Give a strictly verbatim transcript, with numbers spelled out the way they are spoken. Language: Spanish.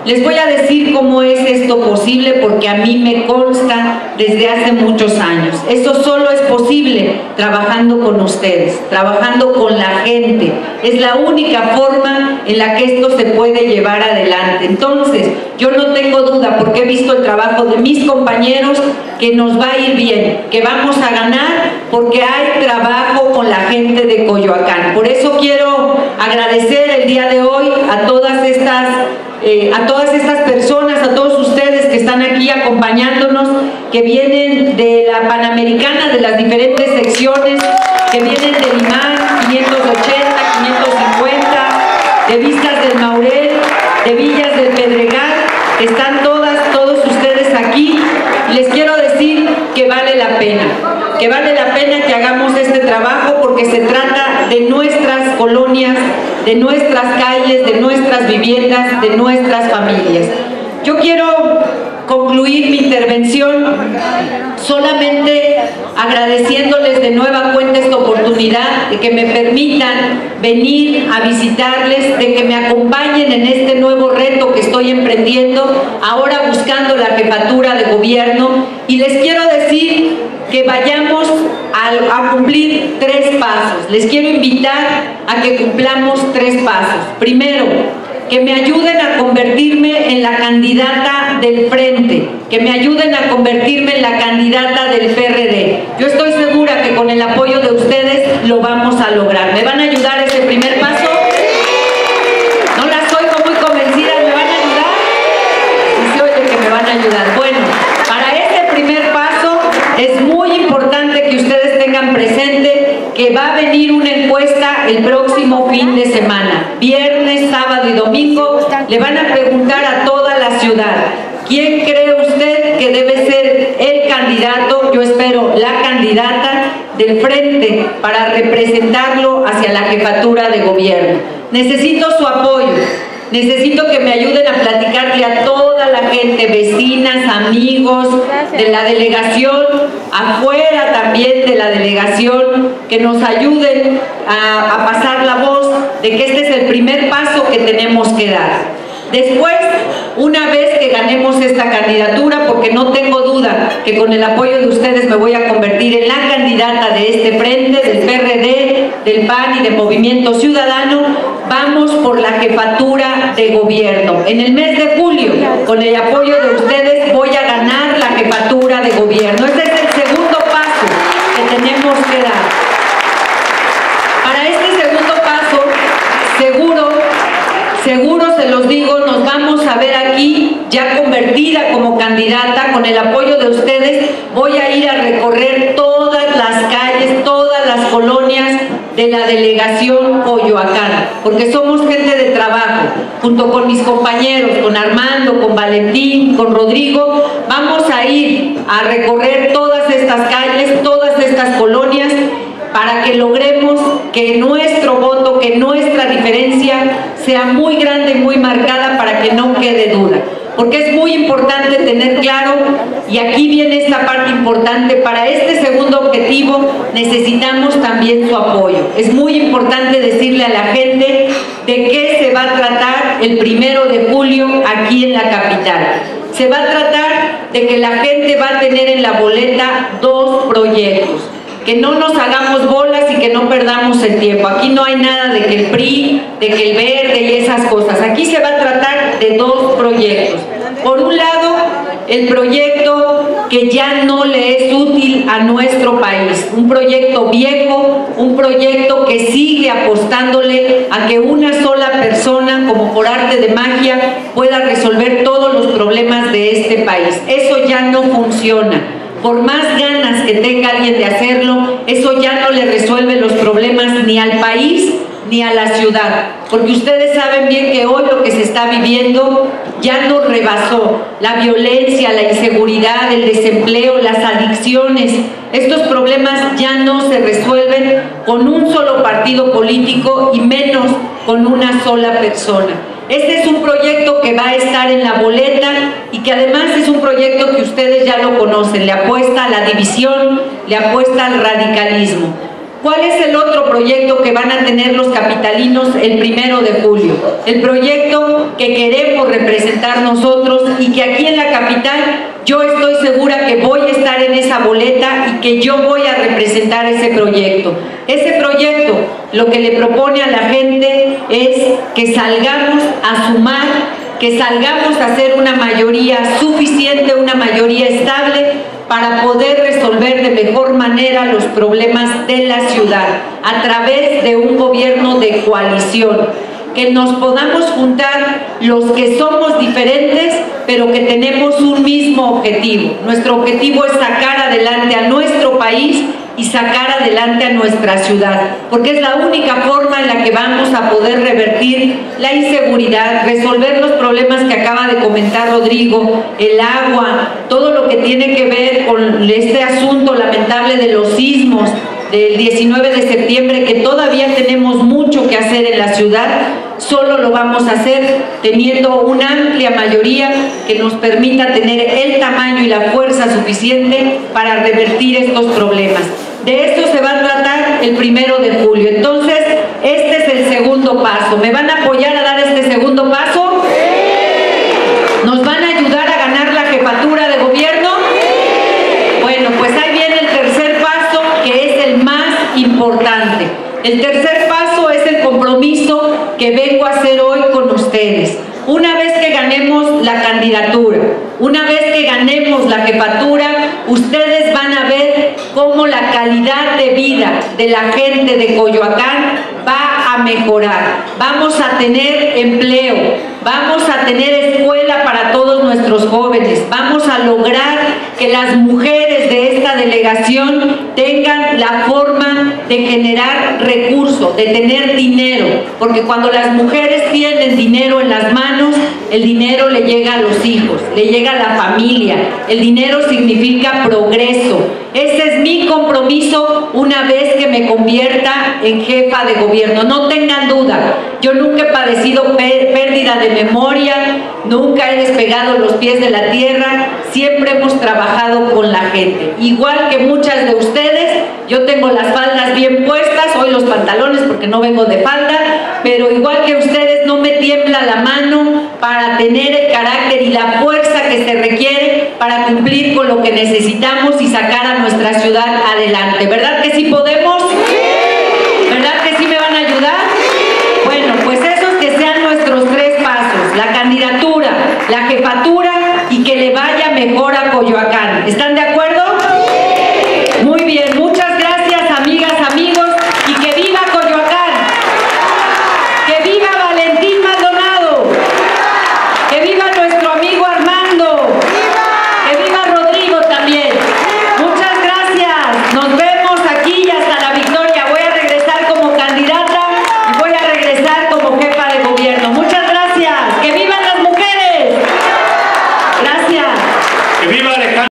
Les voy a decir cómo es esto posible, porque a mí me consta desde hace muchos años. Eso solo es posible trabajando con ustedes, trabajando con la gente. Es la única forma en la que esto se puede llevar adelante. Entonces, yo no tengo duda, porque he visto el trabajo de mis compañeros, que nos va a ir bien, que vamos a ganar, porque hay trabajo con la gente de Coyoacán. Por eso quiero agradecer el día de hoy a todas estas Eh, a todas estas personas, a todos ustedes que están aquí acompañándonos, que vienen de la Panamericana, de las diferentes secciones, que vienen de Limán, quinientos ochenta, quinientos cincuenta, de Vistas del Maurel, de Villas del Pedregal, están todas, todos ustedes aquí. Les quiero decir que vale la pena, que vale la pena que hagamos este trabajo, porque se trata de nuestras colonias, de nuestras calles, de nuestras viviendas, de nuestras familias. Yo quiero concluir mi intervención solamente agradeciéndoles de nueva cuenta esta oportunidad, de que me permitan venir a visitarles, de que me acompañen en este nuevo reto que estoy emprendiendo, ahora buscando la jefatura de gobierno. Y les quiero decir que vayamos a, a cumplir tres pasos. Les quiero invitar a que cumplamos tres pasos. Primero, que me ayuden a convertirme en la candidata del Frente, que me ayuden a convertirme en la candidata del P R D. Yo estoy segura que con el apoyo de ustedes lo vamos a lograr. ¿Me van a ayudar ese primer paso? No las oigo muy convencidas. ¿Me van a ayudar? Sí se oye que me van a ayudar. Bueno, para ese primer paso es muy importante que ustedes tengan presente que va a venir una encuesta el próximo fin de semana, viernes, sábado y domingo. Le van a preguntar a toda la ciudad: ¿quién cree usted que debe ser el candidato, yo espero la candidata del Frente, para representarlo hacia la jefatura de gobierno? Necesito su apoyo. Necesito que me ayuden a platicarle a toda la gente, vecinas, amigos de la delegación, afuera también de la delegación, que nos ayuden a, a pasar la voz de que este es el primer paso que tenemos que dar. Después, una vez que ganemos esta candidatura, porque no tengo duda que con el apoyo de ustedes me voy a convertir en la candidata de este Frente, del P R D, del P A N y de Movimiento Ciudadano, vamos por la jefatura de gobierno. En el mes de julio, con el apoyo de ustedes, voy a ganar la jefatura de gobierno. Este es el segundo paso que tenemos que dar. Para este segundo paso, seguro, seguro se los digo, nos vamos a ver aquí ya convertida como candidata. Con el apoyo de ustedes voy a ir a recorrer todas las calles, todas las colonias de la delegación Coyoacán, porque somos gente de trabajo, junto con mis compañeros, con Armando, con Valentín, con Rodrigo. Vamos a ir a recorrer todas estas calles, todas estas colonias, para que logremos que nuestro voto, que nuestra diferencia sea muy grande y muy marcada, para que no quede duda. Porque es muy importante tener claro, y aquí viene esta parte importante, para este segundo objetivo necesitamos también su apoyo. Es muy importante decirle a la gente de qué se va a tratar el primero de julio aquí en la capital. Se va a tratar de que la gente va a tener en la boleta dos proyectos. Que no nos hagamos bolas y que no perdamos el tiempo. Aquí no hay nada de que el P R I, de que el Verde y esas cosas. Aquí se va a tratar de dos proyectos. Por un lado, el proyecto que ya no le es útil a nuestro país. Un proyecto viejo, un proyecto que sigue apostándole a que una sola persona, como por arte de magia, pueda resolver todos los problemas de este país. Eso ya no funciona. Por más ganas que tenga alguien de hacerlo, eso ya no le resuelve los problemas ni al país ni a la ciudad, porque ustedes saben bien que hoy lo que se está viviendo ya nos rebasó. La violencia, la inseguridad, el desempleo, las adicciones, estos problemas ya no se resuelven con un solo partido político y menos con una sola persona. Este es un proyecto que va a estar en la boleta y que además es un proyecto que ustedes ya lo conocen. Le apuesta a la división, le apuesta al radicalismo. ¿Cuál es el otro proyecto que van a tener los capitalinos el primero de julio? El proyecto que queremos representar nosotros y que aquí en la capital yo estoy segura que voy a estar en esa boleta y que yo voy a representar ese proyecto. Ese proyecto lo que le propone a la gente es que salgamos a sumar, que salgamos a hacer una mayoría suficiente, una mayoría estable, para poder resolver de mejor manera los problemas de la ciudad a través de un gobierno de coalición, que nos podamos juntar los que somos diferentes pero que tenemos un mismo objetivo. Nuestro objetivo es sacar adelante a nuestro país y sacar adelante a nuestra ciudad, porque es la única forma en la que vamos a poder revertir la inseguridad, resolver los problemas que acaba de comentar Rodrigo, el agua, todo lo que tiene que ver con este asunto lamentable de los sismos del diecinueve de septiembre, que todavía tenemos mucho que hacer en la ciudad. Solo lo vamos a hacer teniendo una amplia mayoría que nos permita tener el tamaño y la fuerza suficiente para revertir estos problemas. De esto se va a tratar el primero de julio. Entonces, este es el segundo paso. ¿Me van a apoyar a dar este segundo paso? ¿Nos van a ayudar a ganar la jefatura de gobierno? Bueno, pues ahí viene el tercer paso, que es el más importante. El tercer paso es el compromiso que vengo a hacer hoy con ustedes. Una vez que ganemos la candidatura, una vez que ganemos la jefatura, ustedes van a ver cómo la calidad de vida de la gente de Coyoacán va a mejorar. Vamos a tener empleo, vamos a tener escuela para todos nuestros jóvenes, vamos a lograr que las mujeres de esta delegación tengan la forma de generar recursos, de tener dinero, porque cuando las mujeres tienen dinero en las manos, el dinero le llega a los hijos, le llega a la familia, el dinero significa progreso. Ese es mi compromiso una vez que me convierta en jefa de gobierno. No tengan duda, yo nunca he padecido pérdida de memoria, nunca he despegado los pies de la tierra, siempre hemos trabajado con la gente. Igual que muchas de ustedes, yo tengo las faldas bien puestas, hoy los pantalones porque no vengo de falda, pero igual que ustedes no me tiembla la mano para tener el carácter y la fuerza que se requiere para cumplir con lo que necesitamos y sacar a nuestra ciudad adelante. ¿Verdad que sí podemos? ¿Verdad que sí me van a ayudar? Bueno, pues esos que sean nuestros tres pasos: la candidatura, la jefatura y que le vaya mejor a Coyoacán. ¿Están de acuerdo?